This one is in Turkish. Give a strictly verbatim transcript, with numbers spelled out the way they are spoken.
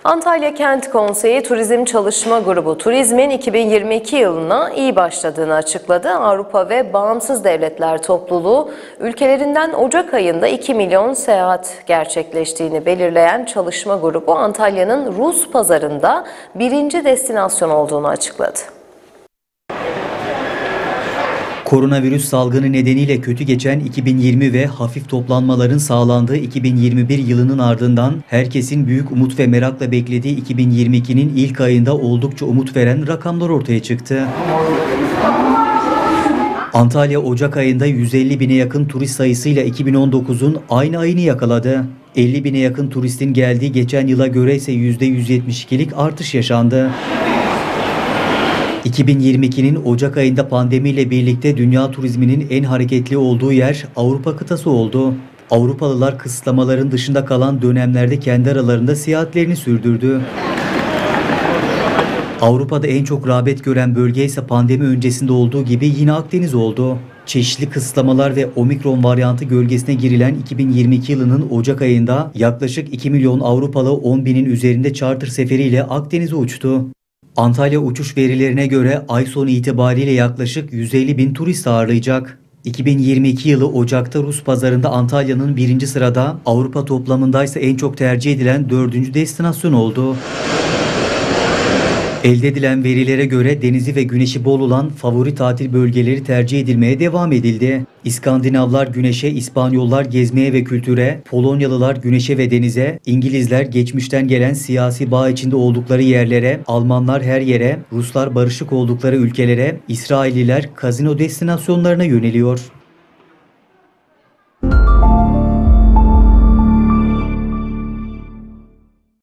Antalya Kent Konseyi Turizm Çalışma Grubu turizmin iki bin yirmi iki yılına iyi başladığını açıkladı. Avrupa ve Bağımsız Devletler Topluluğu ülkelerinden Ocak ayında iki milyon seyahat gerçekleştiğini belirleyen çalışma grubu Antalya'nın Rus pazarında birinci destinasyon olduğunu açıkladı. Koronavirüs salgını nedeniyle kötü geçen iki bin yirmi ve hafif toplanmaların sağlandığı iki bin yirmi bir yılının ardından herkesin büyük umut ve merakla beklediği iki bin yirmi ikinin ilk ayında oldukça umut veren rakamlar ortaya çıktı. Antalya Ocak ayında yüz elli bine yakın turist sayısıyla iki bin on dokuzun aynı ayını yakaladı. elli bine yakın turistin geldiği geçen yıla göre ise yüzde yüz yetmiş ikilik artış yaşandı. iki bin yirmi ikinin Ocak ayında pandemiyle birlikte dünya turizminin en hareketli olduğu yer Avrupa kıtası oldu. Avrupalılar kısıtlamaların dışında kalan dönemlerde kendi aralarında seyahatlerini sürdürdü. Avrupa'da en çok rağbet gören bölge ise pandemi öncesinde olduğu gibi yine Akdeniz oldu. Çeşitli kısıtlamalar ve omikron varyantı gölgesine girilen iki bin yirmi iki yılının Ocak ayında yaklaşık iki milyon Avrupalı on binin üzerinde charter seferiyle Akdeniz'e uçtu. Antalya uçuş verilerine göre ay sonu itibariyle yaklaşık yüz elli bin turist ağırlayacak. iki bin yirmi iki yılı Ocak'ta Rus pazarında Antalya'nın birinci sırada, Avrupa toplamında ise en çok tercih edilen dördüncü destinasyon oldu. Elde edilen verilere göre denizi ve güneşi bol olan favori tatil bölgeleri tercih edilmeye devam edildi. İskandinavlar güneşe, İspanyollar gezmeye ve kültüre, Polonyalılar güneşe ve denize, İngilizler geçmişten gelen siyasi bağ içinde oldukları yerlere, Almanlar her yere, Ruslar barışık oldukları ülkelere, İsrailliler kazino destinasyonlarına yöneliyor.